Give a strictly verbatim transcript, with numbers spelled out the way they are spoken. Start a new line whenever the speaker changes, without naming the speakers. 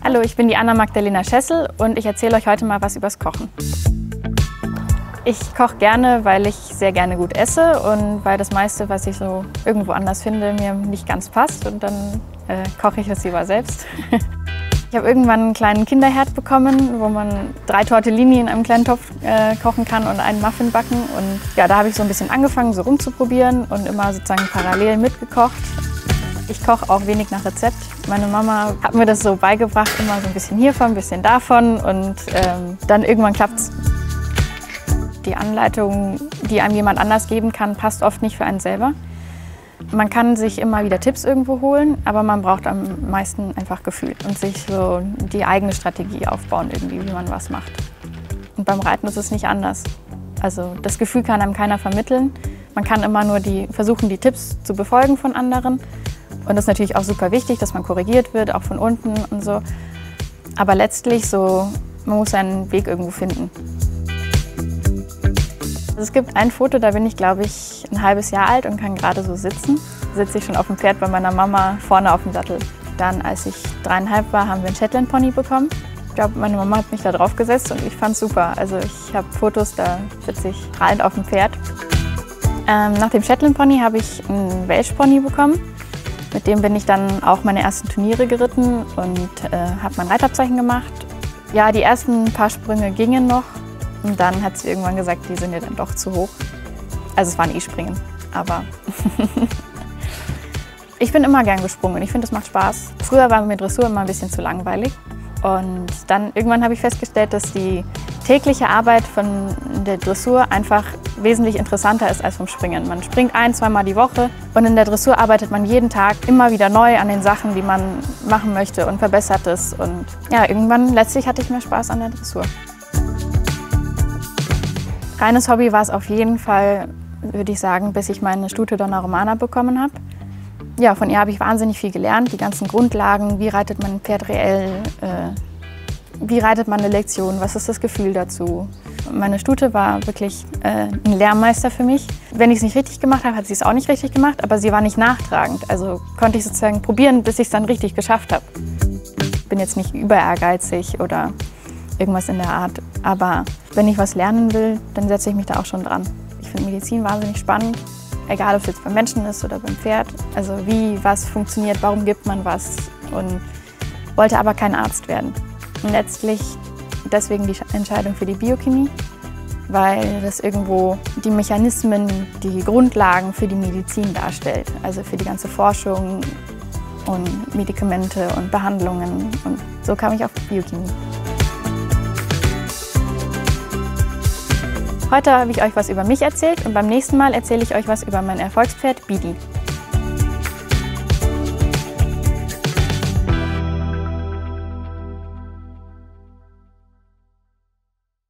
Hallo, ich bin die Anna-Magdalena Schessel und ich erzähle euch heute mal was übers Kochen. Ich koche gerne, weil ich sehr gerne gut esse und weil das meiste, was ich so irgendwo anders finde, mir nicht ganz passt und dann äh, koche ich das lieber selbst. Ich habe irgendwann einen kleinen Kinderherd bekommen, wo man drei Tortellini in einem kleinen Topf äh, kochen kann und einen Muffin backen. Und ja, da habe ich so ein bisschen angefangen, so rumzuprobieren und immer sozusagen parallel mitgekocht. Ich koche auch wenig nach Rezept. Meine Mama hat mir das so beigebracht, immer so ein bisschen hiervon, ein bisschen davon und ähm, dann irgendwann klappt's. Die Anleitung, die einem jemand anders geben kann, passt oft nicht für einen selber. Man kann sich immer wieder Tipps irgendwo holen, aber man braucht am meisten einfach Gefühl und sich so die eigene Strategie aufbauen, irgendwie, wie man was macht. Und beim Reiten ist es nicht anders. Also das Gefühl kann einem keiner vermitteln. Man kann immer nur die, versuchen, die Tipps zu befolgen von anderen. Und das ist natürlich auch super wichtig, dass man korrigiert wird, auch von unten und so. Aber letztlich so, man muss seinen Weg irgendwo finden. Es gibt ein Foto, da bin ich, glaube ich, ein halbes Jahr alt und kann gerade so sitzen. Da sitze ich schon auf dem Pferd bei meiner Mama vorne auf dem Sattel. Dann, als ich dreieinhalb war, haben wir einen Shetland Pony bekommen. Ich glaube, meine Mama hat mich da drauf gesetzt und ich fand es super. Also ich habe Fotos, da sitze ich strahlend auf dem Pferd. Ähm, nach dem Shetland Pony habe ich einen Welsh Pony bekommen. Mit dem bin ich dann auch meine ersten Turniere geritten und äh, habe mein Reitabzeichen gemacht. Ja, die ersten paar Sprünge gingen noch. Und dann hat sie irgendwann gesagt, die sind ja dann doch zu hoch. Also es waren E-Springen, aber ich bin immer gern gesprungen und ich finde, es macht Spaß. Früher war mir Dressur immer ein bisschen zu langweilig. Und dann irgendwann habe ich festgestellt, dass die tägliche Arbeit von der Dressur einfach wesentlich interessanter ist als vom Springen. Man springt ein-, zweimal die Woche und in der Dressur arbeitet man jeden Tag immer wieder neu an den Sachen, die man machen möchte und verbessert es. Und ja, irgendwann letztlich hatte ich mehr Spaß an der Dressur. Reines Hobby war es auf jeden Fall, würde ich sagen, bis ich meine Stute Donna Romana bekommen habe. Ja, von ihr habe ich wahnsinnig viel gelernt, die ganzen Grundlagen, wie reitet man ein Pferd reell, äh, wie reitet man eine Lektion, was ist das Gefühl dazu. Meine Stute war wirklich äh, ein Lehrmeister für mich. Wenn ich es nicht richtig gemacht habe, hat sie es auch nicht richtig gemacht, aber sie war nicht nachtragend. Also konnte ich sozusagen probieren, bis ich es dann richtig geschafft habe. Ich bin jetzt nicht über ehrgeizig oder irgendwas in der Art, aber wenn ich was lernen will, dann setze ich mich da auch schon dran. Ich finde Medizin wahnsinnig spannend, egal ob es jetzt beim Menschen ist oder beim Pferd. Also wie was funktioniert, warum gibt man was und wollte aber kein Arzt werden. Und letztlich deswegen die Entscheidung für die Biochemie, weil das irgendwo die Mechanismen, die Grundlagen für die Medizin darstellt. Also für die ganze Forschung und Medikamente und Behandlungen und so kam ich auf Biochemie. Heute habe ich euch was über mich erzählt und beim nächsten Mal erzähle ich euch was über mein Erfolgspferd Bidi.